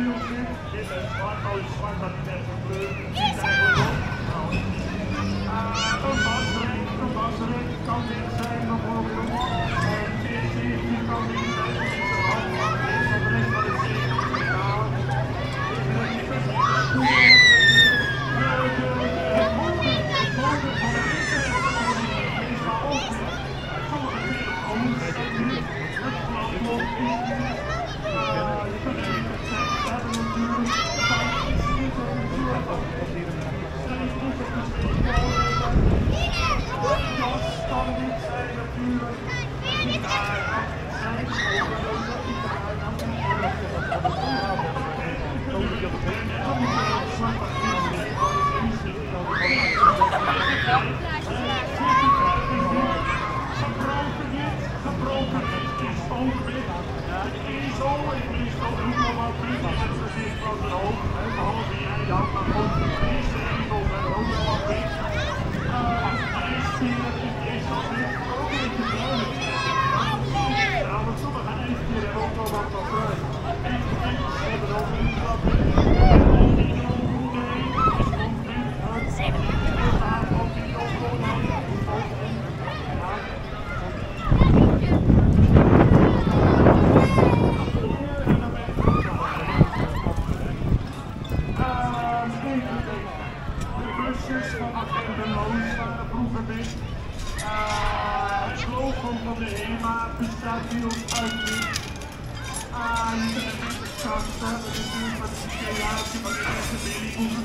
wieltje. Dit is zwart, zwart dat niet echt een kleur. Ziet eigenlijk op. Een wasrek kan dit zijn bijvoorbeeld. En dit kan dit zijn. Dit is een handvat. Dit is de rest van het zicht. Het logo van de HEMA bestaat hier uit licht. Je kunt het niet betrachten, dat is natuurlijk wat de creatie van de eerste